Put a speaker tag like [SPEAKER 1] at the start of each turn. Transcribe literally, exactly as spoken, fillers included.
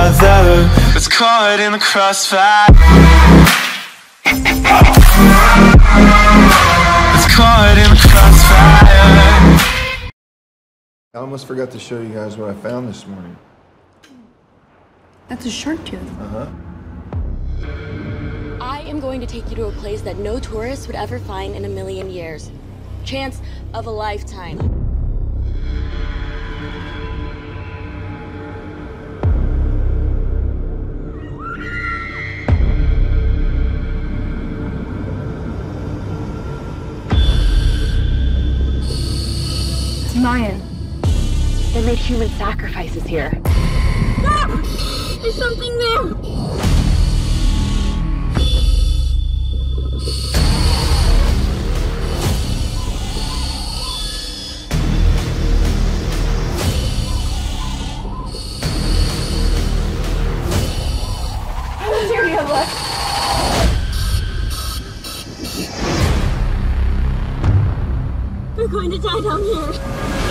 [SPEAKER 1] brother that's caught in the crossfire. That's caught in the crossfire.
[SPEAKER 2] I almost forgot to show you guys what I found this morning.
[SPEAKER 3] That's a shark tooth.
[SPEAKER 2] Uh-huh.
[SPEAKER 4] I am going to take you to a place that no tourist would ever find in a million years. Chance of a lifetime.
[SPEAKER 3] It's Mayan.
[SPEAKER 4] They made human sacrifices here.
[SPEAKER 3] Ah! There's something there! How much air do you have left? We're going to die down here.